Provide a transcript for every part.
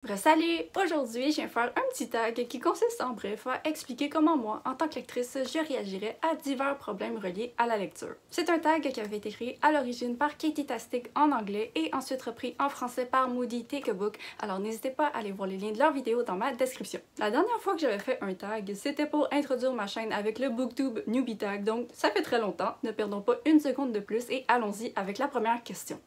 Salut! Aujourd'hui, je viens faire un petit tag qui consiste en bref à expliquer comment moi, en tant que lectrice, je réagirais à divers problèmes reliés à la lecture. C'est un tag qui avait été créé à l'origine par Katie Tastic en anglais et ensuite repris en français par Moody Take a Book, alors n'hésitez pas à aller voir les liens de leurs vidéos dans ma description. La dernière fois que j'avais fait un tag, c'était pour introduire ma chaîne avec le Booktube Newbie Tag, donc ça fait très longtemps, ne perdons pas une seconde de plus et allons-y avec la première question.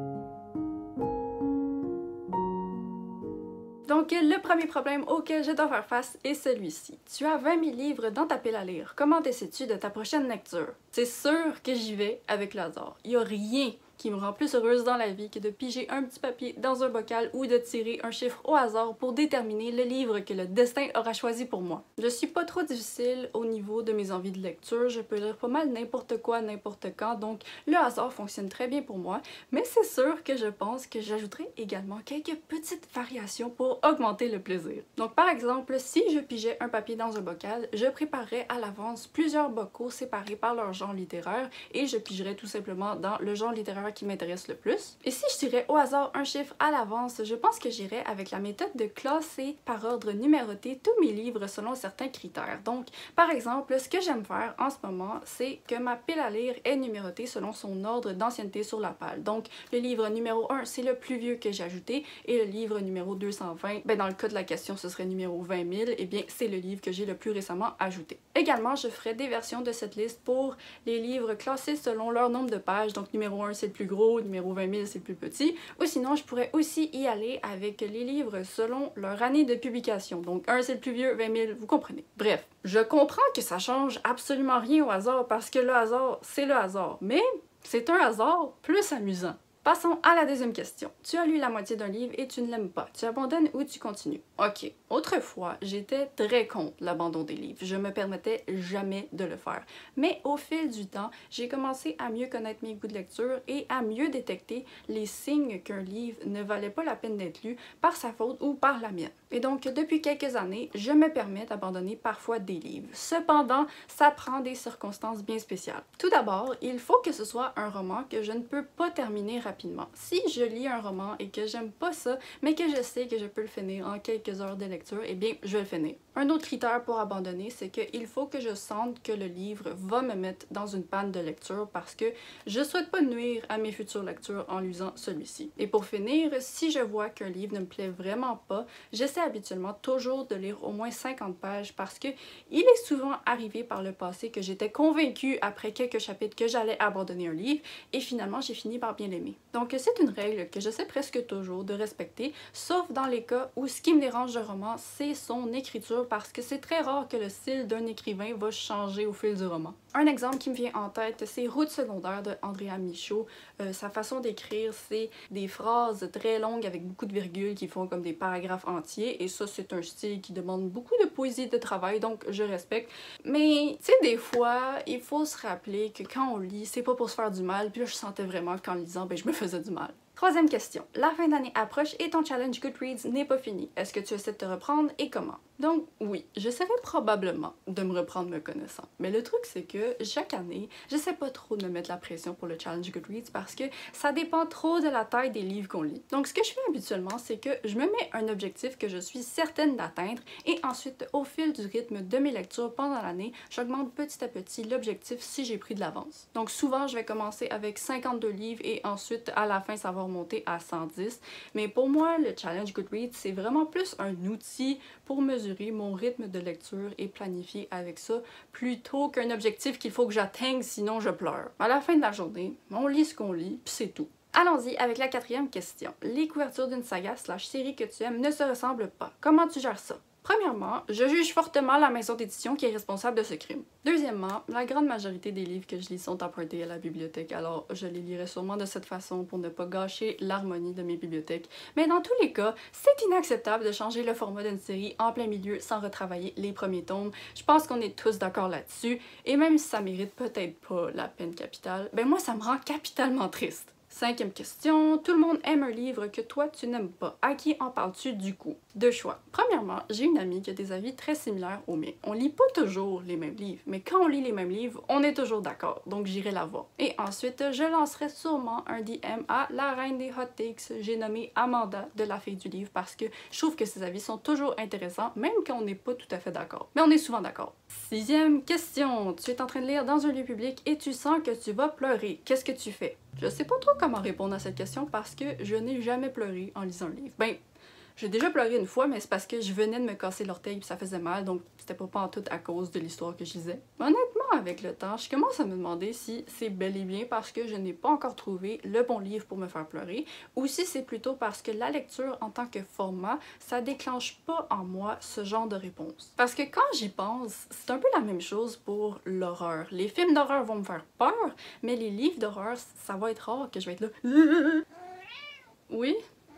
Donc, le premier problème auquel je dois faire face est celui-ci. Tu as 20 000 livres dans ta pile à lire. Comment décides-tu de ta prochaine lecture? C'est sûr que j'y vais avec le hasard. Il n'y a rien qui me rend plus heureuse dans la vie que de piger un petit papier dans un bocal ou de tirer un chiffre au hasard pour déterminer le livre que le destin aura choisi pour moi. Je suis pas trop difficile au niveau de mes envies de lecture, je peux lire pas mal n'importe quoi, n'importe quand, donc le hasard fonctionne très bien pour moi, mais c'est sûr que je pense que j'ajouterai également quelques petites variations pour augmenter le plaisir. Donc par exemple, si je pigeais un papier dans un bocal, je préparerais à l'avance plusieurs bocaux séparés par leur genre littéraire et je pigerais tout simplement dans le genre littéraire qui m'intéresse le plus. Et si je tirais au hasard un chiffre à l'avance, je pense que j'irais avec la méthode de classer par ordre numéroté tous mes livres selon certains critères. Donc, par exemple, ce que j'aime faire en ce moment, c'est que ma pile à lire est numérotée selon son ordre d'ancienneté sur la pile. Donc, le livre numéro 1, c'est le plus vieux que j'ai ajouté, et le livre numéro 220, ben dans le cas de la question, ce serait numéro 20 000, et bien, c'est le livre que j'ai le plus récemment ajouté. Également, je ferai des versions de cette liste pour les livres classés selon leur nombre de pages. Donc, numéro 1, c'est le plus gros, numéro 20 000 c'est le plus petit, ou sinon je pourrais aussi y aller avec les livres selon leur année de publication. Donc 1 c'est le plus vieux, 20 000, vous comprenez. Bref, je comprends que ça change absolument rien au hasard parce que le hasard, c'est le hasard, mais c'est un hasard plus amusant. Passons à la deuxième question. Tu as lu la moitié d'un livre et tu ne l'aimes pas. Tu abandonnes ou tu continues? Ok. Autrefois, j'étais très contre l'abandon des livres. Je me permettais jamais de le faire. Mais au fil du temps, j'ai commencé à mieux connaître mes goûts de lecture et à mieux détecter les signes qu'un livre ne valait pas la peine d'être lu par sa faute ou par la mienne. Et donc, depuis quelques années, je me permets d'abandonner parfois des livres. Cependant, ça prend des circonstances bien spéciales. Tout d'abord, il faut que ce soit un roman que je ne peux pas terminer rapidement. Si je lis un roman et que j'aime pas ça, mais que je sais que je peux le finir en quelques heures de lecture, eh bien, je vais le finir. Un autre critère pour abandonner, c'est qu'il faut que je sente que le livre va me mettre dans une panne de lecture parce que je souhaite pas nuire à mes futures lectures en lisant celui-ci. Et pour finir, si je vois qu'un livre ne me plaît vraiment pas, j'essaie habituellement toujours de lire au moins 50 pages parce que il est souvent arrivé par le passé que j'étais convaincue après quelques chapitres que j'allais abandonner un livre et finalement j'ai fini par bien l'aimer. Donc c'est une règle que j'essaie presque toujours de respecter, sauf dans les cas où ce qui me dérange d'un roman, c'est son écriture parce que c'est très rare que le style d'un écrivain va changer au fil du roman. Un exemple qui me vient en tête, c'est Route secondaire de Andrea Michaud. Sa façon d'écrire, c'est des phrases très longues avec beaucoup de virgules qui font comme des paragraphes entiers et ça c'est un style qui demande beaucoup de poésie de travail donc je respecte. Mais tu sais des fois, il faut se rappeler que quand on lit, c'est pas pour se faire du mal puis là je sentais vraiment qu'en lisant, ben je me faisais du mal. Troisième question. La fin d'année approche et ton challenge Goodreads n'est pas fini. Est-ce que tu essaies de te reprendre et comment? Donc oui, j'essaierai probablement de me reprendre me connaissant. Mais le truc c'est que chaque année, j'essaie pas trop de me mettre la pression pour le challenge Goodreads parce que ça dépend trop de la taille des livres qu'on lit. Donc ce que je fais habituellement, c'est que je me mets un objectif que je suis certaine d'atteindre et ensuite au fil du rythme de mes lectures pendant l'année, j'augmente petit à petit l'objectif si j'ai pris de l'avance. Donc souvent, je vais commencer avec 52 livres et ensuite à la fin, ça va remonter à 110. Mais pour moi, le challenge Goodreads, c'est vraiment plus un outil pour mesurer mon rythme de lecture et planifier avec ça plutôt qu'un objectif qu'il faut que j'atteigne sinon je pleure. À la fin de la journée, on lit ce qu'on lit, puis c'est tout. Allons-y avec la quatrième question. Les couvertures d'une saga / série que tu aimes ne se ressemblent pas. Comment tu gères ça? Premièrement, je juge fortement la maison d'édition qui est responsable de ce crime. Deuxièmement, la grande majorité des livres que je lis sont empruntés à la bibliothèque, alors je les lirai sûrement de cette façon pour ne pas gâcher l'harmonie de mes bibliothèques. Mais dans tous les cas, c'est inacceptable de changer le format d'une série en plein milieu sans retravailler les premiers tomes. Je pense qu'on est tous d'accord là-dessus, et même si ça mérite peut-être pas la peine capitale, ben moi ça me rend capitalement triste. 5e question. Tout le monde aime un livre que toi tu n'aimes pas. À qui en parles-tu du coup? Deux choix. Premièrement, j'ai une amie qui a des avis très similaires aux miens. On lit pas toujours les mêmes livres, mais quand on lit les mêmes livres, on est toujours d'accord, donc j'irai la voir. Et ensuite, je lancerai sûrement un DM à la reine des hot takes. J'ai nommé Amanda de la Fille du livre parce que je trouve que ses avis sont toujours intéressants, même quand on n'est pas tout à fait d'accord. Mais on est souvent d'accord. 6e question. Tu es en train de lire dans un lieu public et tu sens que tu vas pleurer. Qu'est-ce que tu fais? Je sais pas trop comment répondre à cette question parce que je n'ai jamais pleuré en lisant le livre. Ben, j'ai déjà pleuré une fois, mais c'est parce que je venais de me casser l'orteil et ça faisait mal, donc c'était pas en tout à cause de l'histoire que je lisais. Honnêtement, avec le temps, je commence à me demander si c'est bel et bien parce que je n'ai pas encore trouvé le bon livre pour me faire pleurer, ou si c'est plutôt parce que la lecture en tant que format, ça déclenche pas en moi ce genre de réponse. Parce que quand j'y pense, c'est un peu la même chose pour l'horreur. Les films d'horreur vont me faire peur, mais les livres d'horreur, ça va être rare que je vais être là. Oui?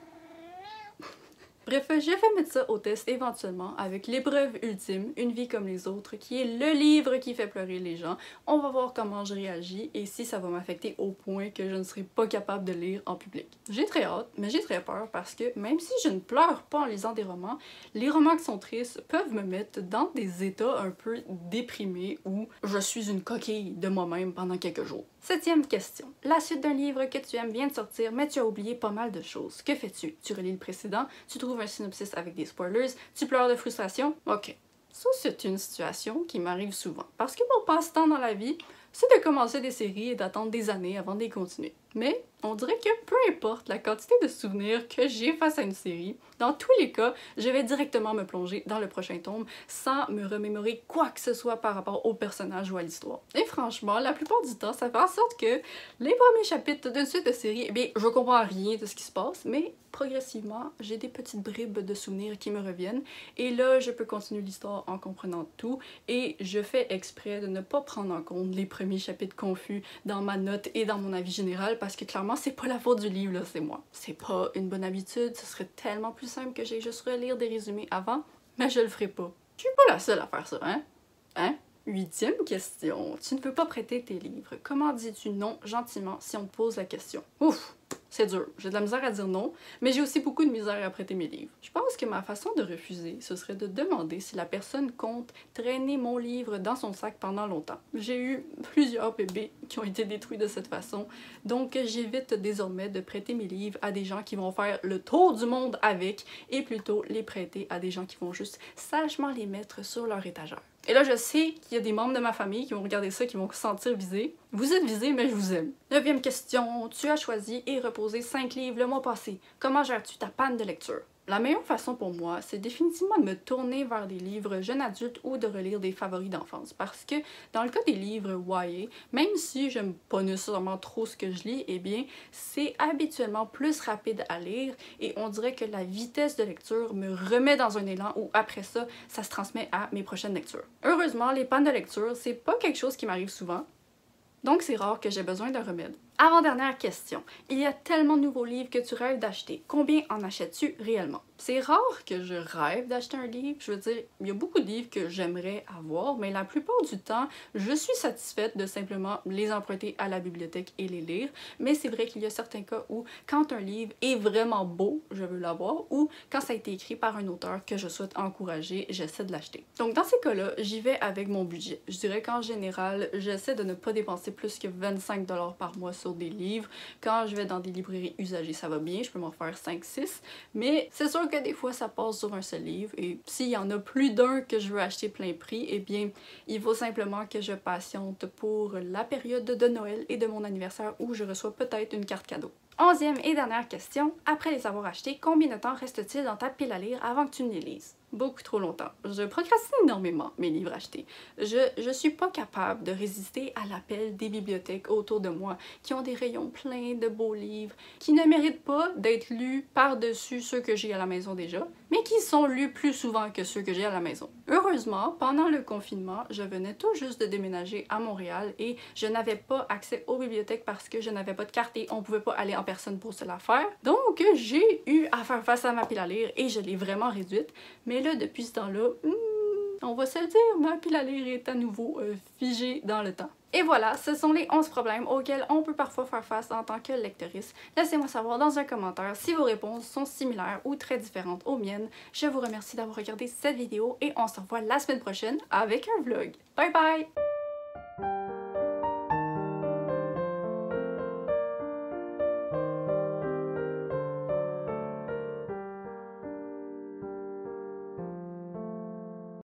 Bref, je vais mettre ça au test éventuellement avec l'épreuve ultime, Une vie comme les autres, qui est le livre qui fait pleurer les gens. On va voir comment je réagis et si ça va m'affecter au point que je ne serai pas capable de lire en public. J'ai très hâte, mais j'ai très peur parce que même si je ne pleure pas en lisant des romans, les romans qui sont tristes peuvent me mettre dans des états un peu déprimés où je suis une coquille de moi-même pendant quelques jours. 7e question. La suite d'un livre que tu aimes vient de sortir, mais tu as oublié pas mal de choses. Que fais-tu? Tu relis le précédent, tu trouves un synopsis avec des spoilers, tu pleures de frustration? Ok. Ça, c'est une situation qui m'arrive souvent. Parce que mon passe-temps dans la vie, c'est de commencer des séries et d'attendre des années avant de les continuer. Mais on dirait que peu importe la quantité de souvenirs que j'ai face à une série, dans tous les cas, je vais directement me plonger dans le prochain tome sans me remémorer quoi que ce soit par rapport au personnage ou à l'histoire. Et franchement, la plupart du temps, ça fait en sorte que les premiers chapitres d'une suite de série, eh bien, je comprends rien de ce qui se passe, mais progressivement, j'ai des petites bribes de souvenirs qui me reviennent et là, je peux continuer l'histoire en comprenant tout et je fais exprès de ne pas prendre en compte les premiers chapitres confus dans ma note et dans mon avis général parce que clairement, c'est pas la faute du livre, là, c'est moi. C'est pas une bonne habitude, ce serait tellement plus simple que j'aille juste relire des résumés avant, mais je le ferai pas. Je suis pas la seule à faire ça, hein? Hein? 8e question. Tu ne peux pas prêter tes livres. Comment dis-tu non gentiment si on te pose la question? Ouf! C'est dur, j'ai de la misère à dire non, mais j'ai aussi beaucoup de misère à prêter mes livres. Je pense que ma façon de refuser, ce serait de demander si la personne compte traîner mon livre dans son sac pendant longtemps. J'ai eu plusieurs bébés qui ont été détruits de cette façon, donc j'évite désormais de prêter mes livres à des gens qui vont faire le tour du monde avec, et plutôt les prêter à des gens qui vont juste sagement les mettre sur leur étagère. Et là, je sais qu'il y a des membres de ma famille qui vont regarder ça, qui vont se sentir visés. Vous êtes visés, mais je vous aime. 9e question. Tu as choisi et reposé 5 livres le mois passé. Comment gères-tu ta panne de lecture? La meilleure façon pour moi, c'est définitivement de me tourner vers des livres jeunes adultes ou de relire des favoris d'enfance. Parce que dans le cas des livres YA, même si j'aime pas nécessairement trop ce que je lis, eh bien, c'est habituellement plus rapide à lire et on dirait que la vitesse de lecture me remet dans un élan où après ça, ça se transmet à mes prochaines lectures. Heureusement, les pannes de lecture, c'est pas quelque chose qui m'arrive souvent, donc c'est rare que j'ai besoin d'un remède. Avant-dernière question. Il y a tellement de nouveaux livres que tu rêves d'acheter. Combien en achètes-tu réellement? C'est rare que je rêve d'acheter un livre. Je veux dire, il y a beaucoup de livres que j'aimerais avoir, mais la plupart du temps, je suis satisfaite de simplement les emprunter à la bibliothèque et les lire. Mais c'est vrai qu'il y a certains cas où, quand un livre est vraiment beau, je veux l'avoir, ou quand ça a été écrit par un auteur que je souhaite encourager, j'essaie de l'acheter. Donc dans ces cas-là, j'y vais avec mon budget. Je dirais qu'en général, j'essaie de ne pas dépenser plus que 25 $ par mois sur des livres. Quand je vais dans des librairies usagées, ça va bien, je peux m'en faire 5-6, mais c'est sûr que des fois ça passe sur un seul livre et s'il y en a plus d'un que je veux acheter plein prix, eh bien il faut simplement que je patiente pour la période de Noël et de mon anniversaire où je reçois peut-être une carte cadeau. 11e et dernière question, après les avoir achetés, combien de temps reste-t-il dans ta pile à lire avant que tu ne les lises? Beaucoup trop longtemps. Je procrastine énormément mes livres achetés. Je suis pas capable de résister à l'appel des bibliothèques autour de moi qui ont des rayons pleins de beaux livres, qui ne méritent pas d'être lus par-dessus ceux que j'ai à la maison déjà, mais qui sont lus plus souvent que ceux que j'ai à la maison. Heureusement, pendant le confinement, je venais tout juste de déménager à Montréal et je n'avais pas accès aux bibliothèques parce que je n'avais pas de carte et on pouvait pas aller en personne pour se la faire. Donc, j'ai eu à faire face à ma pile à lire et je l'ai vraiment réduite. Mais là, depuis ce temps-là, on va se le dire, ma pile à lire est à nouveau figée dans le temps. Et voilà, ce sont les 11 problèmes auxquels on peut parfois faire face en tant que lectrice. Laissez-moi savoir dans un commentaire si vos réponses sont similaires ou très différentes aux miennes. Je vous remercie d'avoir regardé cette vidéo et on se revoit la semaine prochaine avec un vlog. Bye bye!